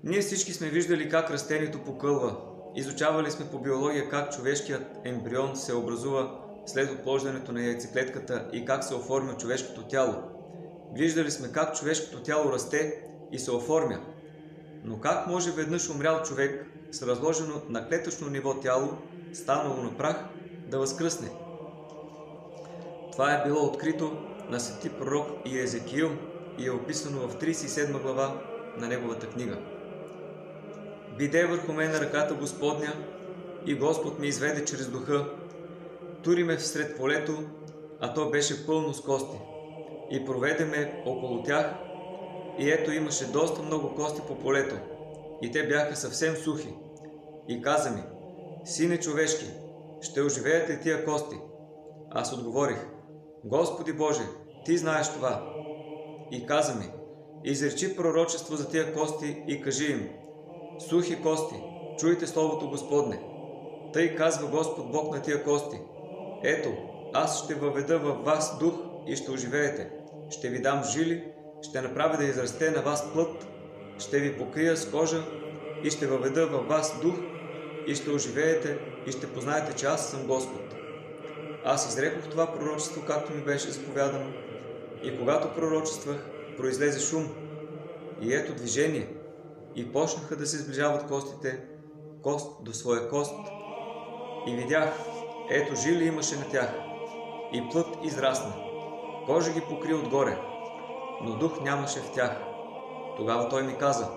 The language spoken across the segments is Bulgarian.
Ние всички сме виждали как растението покълва. Изучавали сме по биология как човешкият ембрион се образува след отплождането на яйцеклетката и как се оформя човешкото тяло. Виждали сме как човешкото тяло расте и се оформя. Но как може веднъж умрял човек с разложено на клетъчно ниво тяло, станало на прах, да възкръсне? Това е било открито на свети пророк Езекиил и е описано в 37 глава на неговата книга. Биде върху мен ръката Господня и Господ ме изведе чрез духа, тури ме всред полето, а то беше пълно с кости, и проведе ме около тях, и ето имаше доста много кости по полето, и те бяха съвсем сухи. И каза ми: Сине човешки, ще оживеят ли тия кости? Аз отговорих: Господи Боже, Ти знаеш това. И каза ми: Изречи пророчество за тия кости и кажи им: Сухи кости, чуйте словото Господне. Тъй казва Господ Бог на тия кости: Ето, аз ще въведа във вас дух и ще оживеете. Ще ви дам жили, ще направя да израсте на вас плът, ще ви покрия с кожа и ще въведа във вас дух и ще оживеете и ще познаете, че аз съм Господ. Аз изрекох това пророчество, както ми беше заповядано, и когато пророчествах, произлезе шум, и ето движение, и почнаха да се сближават костите, кост до своя кост, и видях, ето жили имаше на тях, и плът израсна, кожа ги покри отгоре, но дух нямаше в тях. Тогава той ми каза: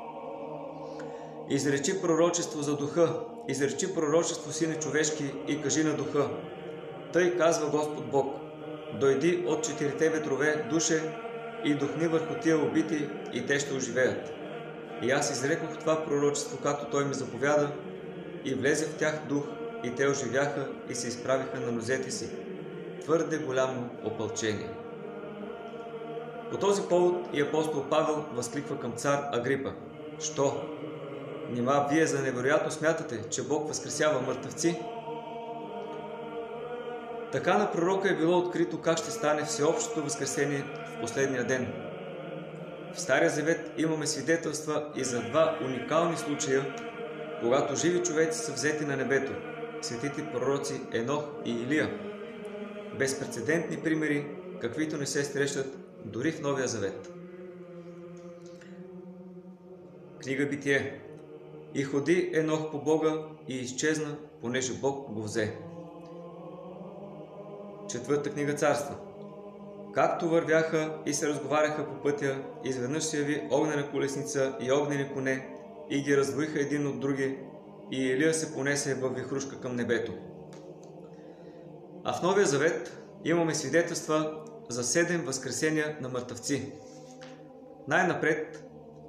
Изречи пророчество за духа, изречи пророчество, сине човешки, и кажи на духа: Тъй казва Господ Бог: Дойди от 4 ветрове, душе, и духни върху тия убити, и те ще оживеят. И аз изрекох това пророчество, както той ми заповяда, и влезе в тях дух, и те оживяха и се изправиха на нозете си. Твърде голямо опълчение. По този повод и апостол Павел възкликва към цар Агрипа: Що? Нима вие за невероятно смятате, че Бог възкресява мъртъвци? Така на пророка е било открито как ще стане всеобщото възкресение в последния ден. В Стария Завет имаме свидетелства и за два уникални случая, когато живи човеци са взети на небето – светите пророци Енох и Илия. Безпрецедентни примери, каквито не се срещат дори в Новия Завет. Книга Битие. И ходи Енох по Бога и изчезна, понеже Бог го взе. Четвърта книга Царства. Както вървяха и се разговаряха по пътя, изведнъж се яви огнена колесница и огнени коне и ги раздвоиха един от други, и Илия се понесе във вихрушка към небето. А в Новия Завет имаме свидетелства за 7 възкресения на мъртъвци. Най-напред,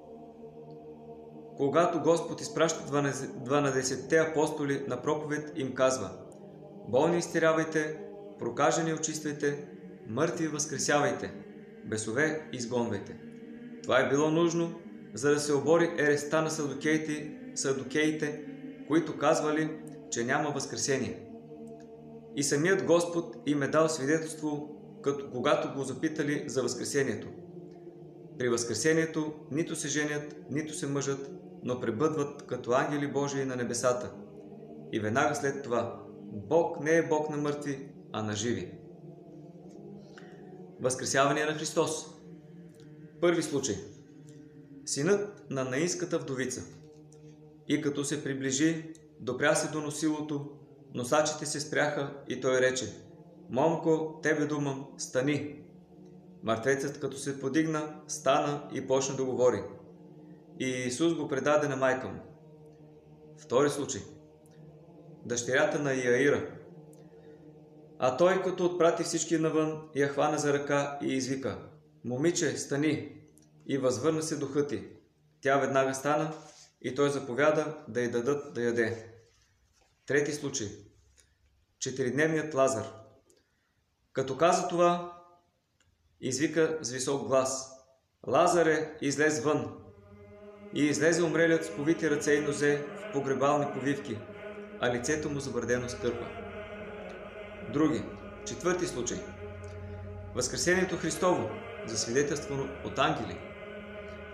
когато Господ изпраща 12-те апостоли на проповед, им казва: Болни изтерявайте, прокажени очиствайте, мъртви възкресявайте, бесове изгонвайте. Това е било нужно, за да се обори ереста на садукеите, които казвали, че няма възкресение. И самият Господ им е дал свидетелство, когато го запитали за възкресението. При възкресението нито се женят, нито се мъжат, но пребъдват като ангели Божии на небесата. И веднага след това: Бог не е Бог на мъртви, а на живи. Възкресяване на Христос. Първи случай. Синът на наинската вдовица. И като се приближи, допря се до носилото, носачите се спряха и той рече: Момко, тебе думам, стани. Мъртвецът, като се подигна, стана и почна да говори. И Исус го предаде на майка му. Втори случай. Дъщерята на Яира. А той, като отпрати всички навън, я хвана за ръка и извика: Момиче, стани! И възвърна се духът ти. Тя веднага стана и той заповяда да й дадат да яде. Трети случай. 4-дневният Лазар. Като каза това, извика с висок глас: Лазаре, излез вън! И излезе умрелият с повити ръце и нозе в погребални повивки, а лицето му забърдено с кърпа. Други. Четвърти случай. Възкресението Христово, засвидетелствано от ангели.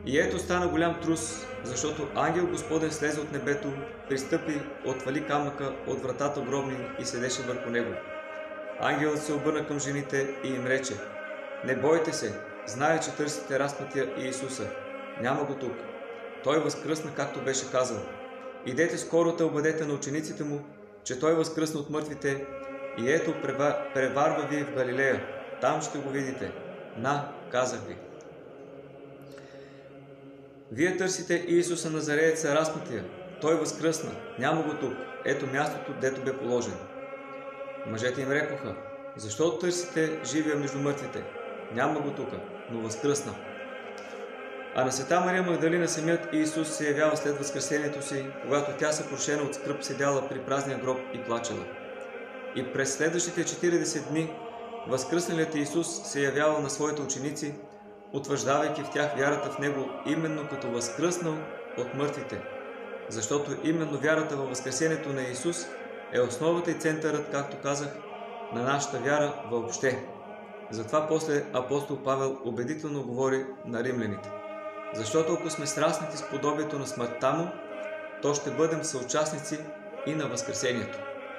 И ето стана голям трус, защото ангел Господен слезе от небето, пристъпи, отвали камъка от вратата гробни и седеше върху него. Ангелът се обърна към жените и им рече: не бойте се, знае, че търсите разпнатия Иисуса. Няма го тук. Той възкръсна, както беше казал. Идете скоро да обадете на учениците му, че той възкръсна от мъртвите и ето преварва ви в Галилея. Там ще го видите. Казах ви. Вие търсите Иисуса Назарееца разпнатия. Той възкръсна. Няма го тук. Ето мястото, дето бе положен. Мъжете им рекоха: защо търсите живия между мъртвите? Няма го тук, но възкръсна. А на света Мария Магдалина самият Иисус се явява след възкресението си, когато тя съкрушена от скръб седяла при празния гроб и плачела. И през следващите 40 дни възкръсналият Иисус се явява на своите ученици, утвърждавайки в тях вярата в Него именно като възкръснал от мъртвите, защото именно вярата във възкресението на Иисус е основата и центърът, както казах, на нашата вяра въобще. Затова после апостол Павел убедително говори на римляните: защото ако сме сраснати с подобието на смъртта му, то ще бъдем съучастници и на възкресението.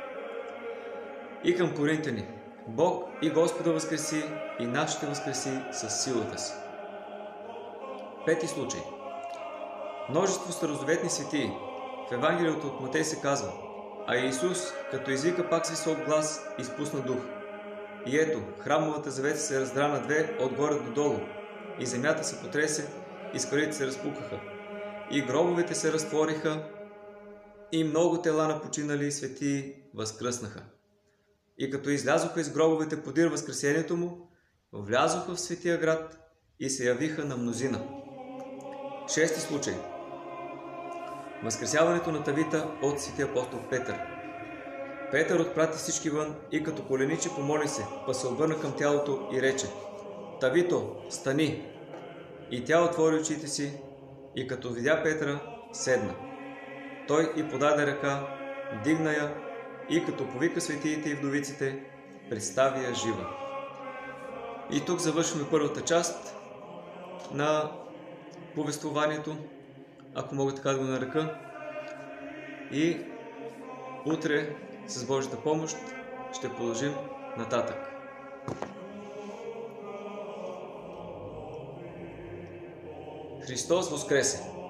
И към коринтяни: Бог и Господа възкреси, и нас ще възкреси със силата си. Пети случай. Множество старозаветни светии. В Евангелието от Матей се казва: а Иисус, като извика пак с висок глас, изпусна дух. И ето, храмовата завеса се раздра на две отгоре до долу, и земята се потресе, и скалите се разпукаха, и гробовете се разтвориха, и много тела на починали светии възкръснаха. И като излязоха из гробовете подир възкресението му, влязоха в светия град и се явиха на мнозина. Шести случай. Възкресяването на Тавита от светия апостол Петър. Петър отпрати всички вън и като коленичи помоли се, па се обърна към тялото и рече: Тавито, стани! И тя отвори очите си и като видя Петра, седна. Той и подаде ръка, дигна я и като повика светиите и вдовиците, представи я жива. И тук завършваме първата част на повествованието, ако мога така да го нарека. И утре с Божията помощ ще продължим нататък. Христос воскресе!